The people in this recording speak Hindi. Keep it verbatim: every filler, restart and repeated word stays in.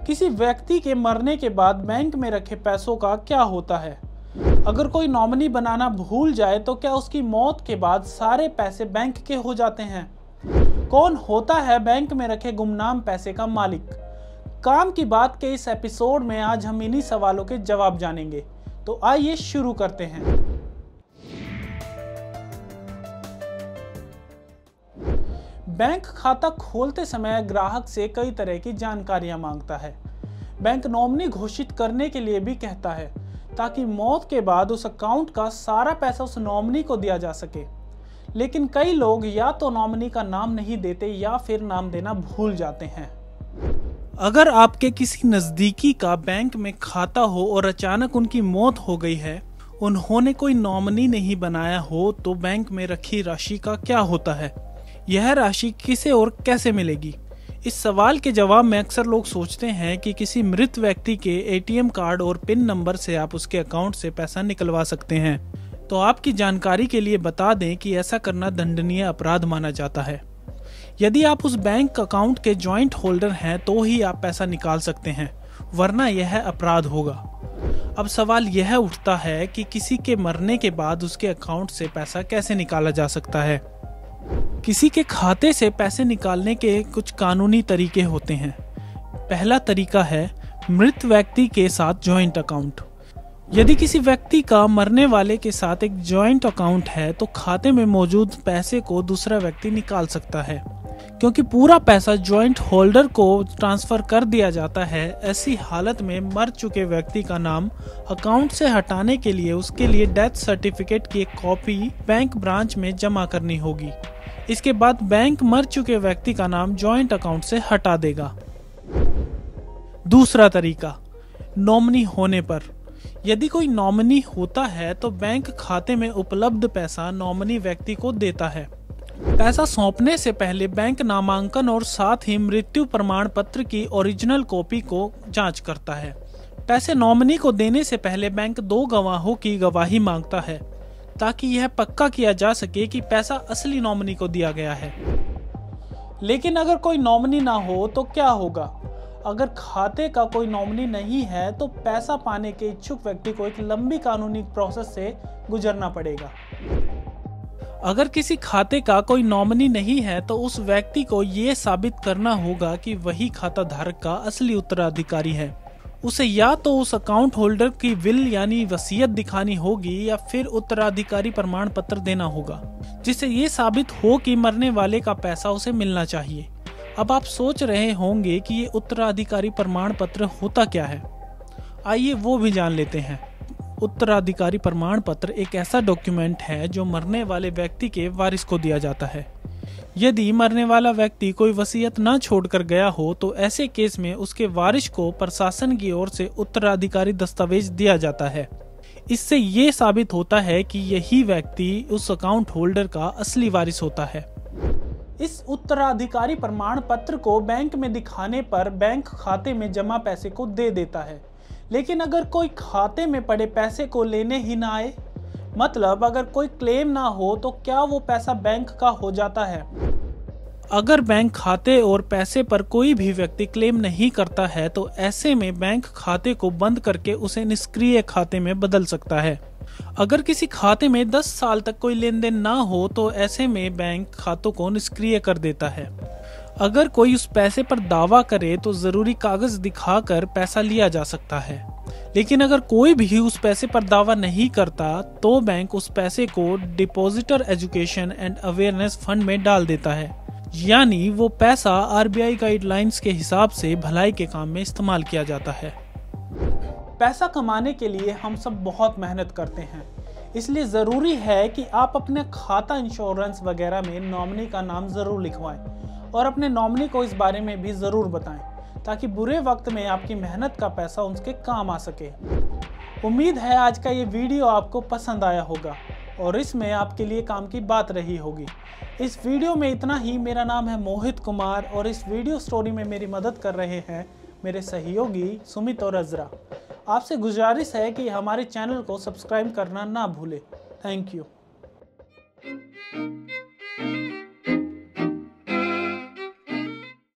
किसी व्यक्ति के मरने के बाद बैंक में रखे पैसों का क्या होता है? अगर कोई नॉमिनी बनाना भूल जाए तो क्या उसकी मौत के बाद सारे पैसे बैंक के हो जाते हैं? कौन होता है बैंक में रखे गुमनाम पैसे का मालिक? काम की बात के इस एपिसोड में आज हम इन्हीं सवालों के जवाब जानेंगे। तो आइए शुरू करते हैं। बैंक खाता खोलते समय ग्राहक से कई तरह की जानकारियां मांगता है। बैंक नॉमिनी घोषित करने के लिए भी कहता है ताकि मौत के बाद उस अकाउंट का सारा पैसा उस नॉमिनी को दिया जा सके। लेकिन कई लोग या तो नॉमिनी का नाम नहीं देते या फिर नाम देना भूल जाते हैं। अगर आपके किसी नज़दीकी का बैंक में खाता हो और अचानक उनकी मौत हो गई है, उन्होंने कोई नॉमिनी नहीं बनाया हो, तो बैंक में रखी राशि का क्या होता है? यह राशि किसे और कैसे मिलेगी? इस सवाल के जवाब में अक्सर लोग सोचते हैं कि किसी मृत व्यक्ति के एटीएम कार्ड और पिन नंबर से आप उसके अकाउंट से पैसा निकलवा सकते हैं। तो आपकी जानकारी के लिए बता दें कि ऐसा करना दंडनीय अपराध माना जाता है। यदि आप उस बैंक अकाउंट के जॉइंट होल्डर हैं तो ही आप पैसा निकाल सकते हैं, वरना यह अपराध होगा। अब सवाल यह उठता है कि किसी के मरने के बाद उसके अकाउंट से पैसा कैसे निकाला जा सकता है? किसी के खाते से पैसे निकालने के कुछ कानूनी तरीके होते हैं। पहला तरीका है मृत व्यक्ति के साथ जॉइंट अकाउंट। यदि किसी व्यक्ति का मरने वाले के साथ एक जॉइंट अकाउंट है तो खाते में मौजूद पैसे को दूसरा व्यक्ति निकाल सकता है। क्योंकि पूरा पैसा जॉइंट होल्डर को ट्रांसफर कर दिया जाता है, ऐसी हालत में मर चुके व्यक्ति का नाम अकाउंट से हटाने के लिए उसके लिए डेथ सर्टिफिकेट की एक कॉपी बैंक ब्रांच में जमा करनी होगी। इसके बाद बैंक मर चुके व्यक्ति का नाम जॉइंट अकाउंट से हटा देगा। दूसरा तरीका, नॉमिनी होने पर। यदि कोई नॉमिनी होता है तो बैंक खाते में उपलब्ध पैसा नॉमिनी व्यक्ति को देता है। पैसा सौंपने से पहले बैंक नामांकन और साथ ही मृत्यु प्रमाण पत्र की ओरिजिनल कॉपी को जांच करता है। पैसे नॉमिनी को देने से पहले बैंक दो गवाहों की गवाही मांगता है ताकि यह पक्का किया जा सके कि पैसा असली नॉमिनी को दिया गया है। लेकिन अगर कोई नॉमिनी ना हो तो क्या होगा? अगर खाते का कोई नॉमिनी नहीं है तो पैसा पाने के इच्छुक व्यक्ति को एक लंबी कानूनी प्रोसेस से गुजरना पड़ेगा। अगर किसी खाते का कोई नॉमिनी नहीं है तो उस व्यक्ति को यह साबित करना होगा कि वही खाता धारक का असली उत्तराधिकारी है। उसे या तो उस अकाउंट होल्डर की विल यानी वसीयत दिखानी होगी या फिर उत्तराधिकारी प्रमाण पत्र देना होगा, जिससे ये साबित हो कि मरने वाले का पैसा उसे मिलना चाहिए। अब आप सोच रहे होंगे कि ये उत्तराधिकारी प्रमाण पत्र होता क्या है। आइए वो भी जान लेते हैं। उत्तराधिकारी प्रमाण पत्र एक ऐसा डॉक्यूमेंट है जो मरने वाले व्यक्ति के वारिस को दिया जाता है। यदि मरने वाला व्यक्ति कोई वसीयत न छोड़कर गया हो तो ऐसे केस में उसके वारिस को प्रशासन की ओर से उत्तराधिकारी दस्तावेज दिया जाता है। इससे ये साबित होता है कि यही व्यक्ति उस अकाउंट होल्डर का असली वारिस होता है। इस उत्तराधिकारी प्रमाण पत्र को बैंक में दिखाने पर बैंक खाते में जमा पैसे को दे देता है। लेकिन अगर कोई खाते में पड़े पैसे को लेने ही ना आए, मतलब अगर कोई क्लेम ना हो, तो क्या वो पैसा बैंक का हो जाता है? अगर बैंक खाते और पैसे पर कोई भी व्यक्ति क्लेम नहीं करता है तो ऐसे में बैंक खाते को बंद करके उसे निष्क्रिय खाते में बदल सकता है। अगर किसी खाते में दस साल तक कोई लेन देन ना हो तो ऐसे में बैंक खातों को निष्क्रिय कर देता है। अगर कोई उस पैसे पर दावा करे तो जरूरी कागज दिखाकर पैसा लिया जा सकता है। लेकिन अगर कोई भी उस पैसे पर दावा नहीं करता तो बैंक उस पैसे को depositor education and awareness fund में डाल देता है, यानी वो पैसा आरबीआई गाइडलाइंस के हिसाब से भलाई के काम में इस्तेमाल किया जाता है। पैसा कमाने के लिए हम सब बहुत मेहनत करते हैं, इसलिए ज़रूरी है कि आप अपने खाता इंश्योरेंस वगैरह में नॉमिनी का नाम ज़रूर लिखवाएं और अपने नॉमिनी को इस बारे में भी ज़रूर बताएं ताकि बुरे वक्त में आपकी मेहनत का पैसा उनके काम आ सके। उम्मीद है आज का ये वीडियो आपको पसंद आया होगा और इसमें आपके लिए काम की बात रही होगी। इस वीडियो में इतना ही। मेरा नाम है मोहित कुमार और इस वीडियो स्टोरी में मेरी मदद कर रहे हैं मेरे सहयोगी सुमित और अजरा। आपसे गुजारिश है कि हमारे चैनल को सब्सक्राइब करना ना भूलें। Thank you.